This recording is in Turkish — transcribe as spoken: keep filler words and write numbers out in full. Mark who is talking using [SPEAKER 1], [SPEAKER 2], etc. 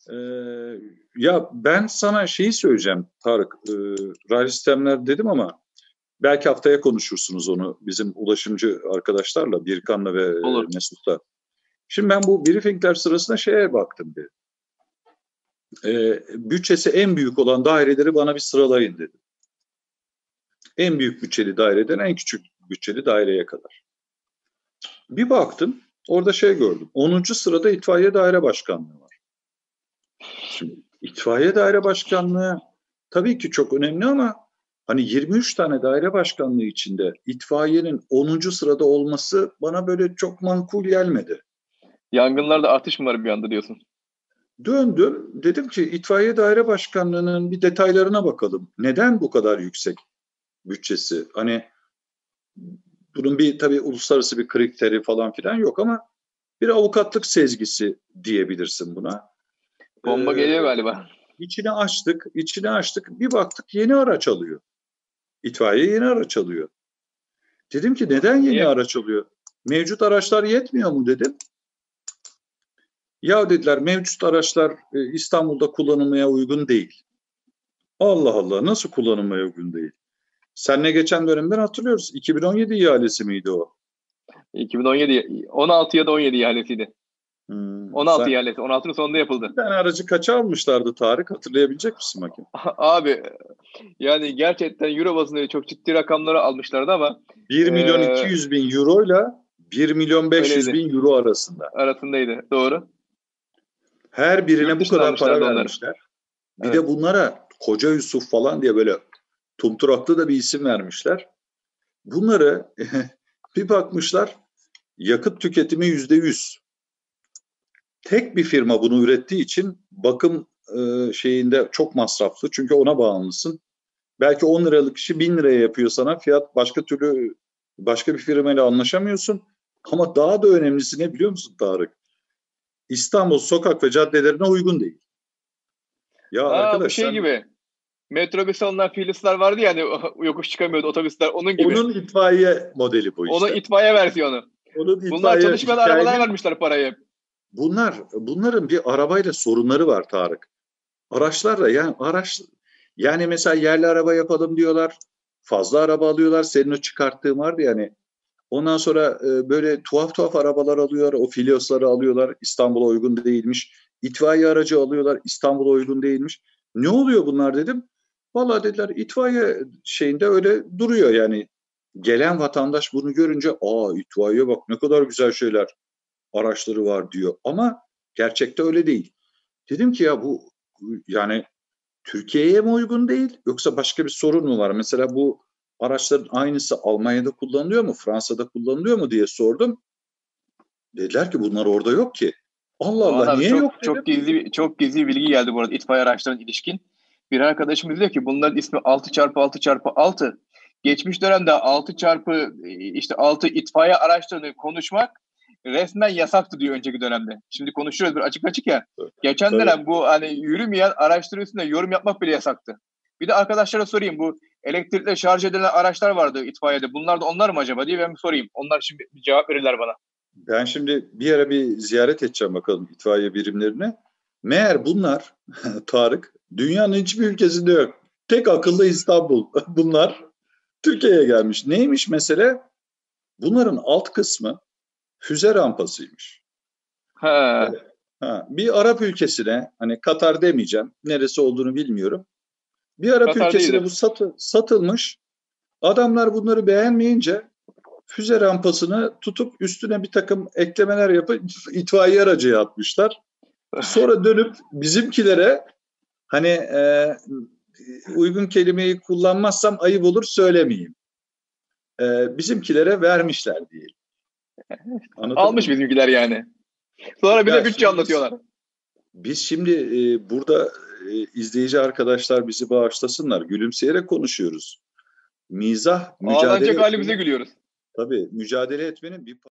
[SPEAKER 1] Eee, ya ben sana şeyi söyleyeceğim Tarık. Eee, raylı sistemler dedim ama belki haftaya konuşursunuz onu bizim ulaşımcı arkadaşlarla, Birkan'la ve
[SPEAKER 2] Olur.
[SPEAKER 1] Mesut'la. Şimdi ben bu briefingler sırasında şeye baktım bir. Eee, bütçesi en büyük olan daireleri bana bir sıralayın dedim. En büyük bütçeli daireden en küçük bütçeli daireye kadar. Bir baktım, orada şey gördüm. onuncu sırada itfaiye daire başkanlığı var. Şimdi itfaiye daire başkanlığı tabii ki çok önemli ama hani yirmi üç tane daire başkanlığı içinde itfaiyenin onuncu sırada olması bana böyle çok makul gelmedi.
[SPEAKER 2] Yangınlarda artış mı var bir anda diyorsun?
[SPEAKER 1] Döndüm, dedim ki itfaiye daire başkanlığının bir detaylarına bakalım. Neden bu kadar yüksek bütçesi? Hani bunun bir tabii uluslararası bir kriteri falan filan yok ama bir avukatlık sezgisi diyebilirsin buna.
[SPEAKER 2] Bomba
[SPEAKER 1] Ee,
[SPEAKER 2] geliyor galiba.
[SPEAKER 1] içini açtık, içini açtık. Bir baktık yeni araç alıyor. İtfaiye yeni araç alıyor. Dedim ki neden yeni
[SPEAKER 2] Niye?
[SPEAKER 1] araç alıyor? Mevcut araçlar yetmiyor mu dedim. Ya dediler mevcut araçlar e, İstanbul'da kullanılmaya uygun değil. Allah Allah nasıl kullanılmaya uygun değil? Seninle geçen dönemden hatırlıyoruz. iki bin on yedi ihalesi miydi o?
[SPEAKER 2] iki bin on yedi, on altı ya da on yedi ihalesiydi.
[SPEAKER 1] Hmm,
[SPEAKER 2] on altı
[SPEAKER 1] sen
[SPEAKER 2] ihalesi. on altının sonunda
[SPEAKER 1] bir
[SPEAKER 2] yapıldı.
[SPEAKER 1] tane aracı kaça almışlardı Tarık? Hatırlayabilecek misin bakayım?
[SPEAKER 2] Abi yani gerçekten Euro bazında çok ciddi rakamları almışlardı ama
[SPEAKER 1] bir milyon iki
[SPEAKER 2] ee,
[SPEAKER 1] yüz bin euro ile bir milyon beş yüz
[SPEAKER 2] öyleydi.
[SPEAKER 1] bin euro arasında.
[SPEAKER 2] Arasındaydı. Doğru.
[SPEAKER 1] Her
[SPEAKER 2] Yurt
[SPEAKER 1] birine bu
[SPEAKER 2] dışına
[SPEAKER 1] kadar para
[SPEAKER 2] almışlardı onları.
[SPEAKER 1] vermişler. Bir
[SPEAKER 2] Evet.
[SPEAKER 1] de bunlara Koca Yusuf falan diye böyle tumturaklı da bir isim vermişler. Bunları bir bakmışlar yakıt tüketimi yüzde yüz. Tek bir firma bunu ürettiği için bakım e, şeyinde çok masraflı. Çünkü ona bağımlısın. Belki on liralık işi bin liraya yapıyor sana. Fiyat başka türlü başka bir firmayla anlaşamıyorsun. Ama daha da önemlisi ne biliyor musun Tarık? İstanbul sokak ve caddelerine uygun değil. Ya
[SPEAKER 2] Ha, bu
[SPEAKER 1] arkadaş
[SPEAKER 2] şey
[SPEAKER 1] sen
[SPEAKER 2] gibi. Metrobüse alınan filisler vardı ya hani yokuş çıkamıyordu otobüsler onun gibi.
[SPEAKER 1] onun itfaiye modeli bu
[SPEAKER 2] Onun
[SPEAKER 1] işte.
[SPEAKER 2] itfaiye versiyonu.
[SPEAKER 1] Onun
[SPEAKER 2] Bunlar
[SPEAKER 1] itfaiye
[SPEAKER 2] çalışmayan arabalara
[SPEAKER 1] hikayenin
[SPEAKER 2] vermişler parayı.
[SPEAKER 1] bunlar bunların bir arabayla sorunları var Tarık. Araçlarla yani araç yani mesela yerli araba yapalım diyorlar. Fazla araba alıyorlar. Senin o çıkarttığın vardı yani. Ondan sonra e, böyle tuhaf tuhaf arabalar alıyorlar. O Filyosları alıyorlar. İstanbul'a uygun değilmiş. İtfaiye aracı alıyorlar. İstanbul'a uygun değilmiş. Ne oluyor bunlar dedim. Vallahi dediler itfaiye şeyinde öyle duruyor yani. Gelen vatandaş bunu görünce aa itfaiye bak ne kadar güzel şeyler araçları var diyor. Ama gerçekte öyle değil. Dedim ki ya bu yani Türkiye'ye mi uygun değil yoksa başka bir sorun mu var? Mesela bu araçların aynısı Almanya'da kullanılıyor mu, Fransa'da kullanılıyor mu diye sordum. Dediler ki bunlar orada yok ki. Allah Allah
[SPEAKER 2] Doğan abi
[SPEAKER 1] niye yok
[SPEAKER 2] çok
[SPEAKER 1] dedim.
[SPEAKER 2] çok gizli çok gizli bilgi geldi bu arada itfaiye araçlarına ilişkin. Bir arkadaşımız diyor ki bunların ismi altı çarpı altı çarpı altı. Geçmiş dönemde altı çarpı işte altı itfaiye araçlarını konuşmak resmen yasaktı diyor önceki dönemde. Şimdi konuşuyoruz bir açık açık ya. Geçen
[SPEAKER 1] Tabii.
[SPEAKER 2] dönem bu hani yürümeyen araçlar üstünde yorum yapmak bile yasaktı. Bir de arkadaşlara sorayım bu elektrikle şarj edilen araçlar vardı itfaiyede. Bunlar da onlar mı acaba diye ben bir sorayım. Onlar şimdi bir cevap verirler bana.
[SPEAKER 1] Ben şimdi bir ara bir ziyaret edeceğim bakalım itfaiye birimlerine. Meğer bunlar Tarık dünyanın hiçbir ülkesinde yok. Tek akıllı İstanbul. Bunlar Türkiye'ye gelmiş. Neymiş mesele? Bunların alt kısmı füze rampasıymış.
[SPEAKER 2] Ha,
[SPEAKER 1] Evet. Ha, bir Arap ülkesine hani Katar demeyeceğim. Neresi olduğunu bilmiyorum. Bir Arap
[SPEAKER 2] Katar
[SPEAKER 1] ülkesine bu
[SPEAKER 2] değildir.
[SPEAKER 1] satı, satılmış. Adamlar bunları beğenmeyince füze rampasını tutup üstüne bir takım eklemeler yapıp itfaiye aracı atmışlar. Sonra dönüp bizimkilere hani e, uygun kelimeyi kullanmazsam ayıp olur söylemeyeyim. E, bizimkilere vermişler diye. Anladın
[SPEAKER 2] Almış
[SPEAKER 1] mı?
[SPEAKER 2] bizimkiler yani. Sonra bir
[SPEAKER 1] Ya
[SPEAKER 2] de bütçe
[SPEAKER 1] şimdi biz
[SPEAKER 2] anlatıyorlar.
[SPEAKER 1] Biz şimdi e, burada e, izleyici arkadaşlar bizi bağışlasınlar. Gülümseyerek konuşuyoruz. Mizah, mücadele
[SPEAKER 2] Ağlanacak halimize
[SPEAKER 1] etmenin,
[SPEAKER 2] gülüyoruz.
[SPEAKER 1] tabii mücadele etmenin bir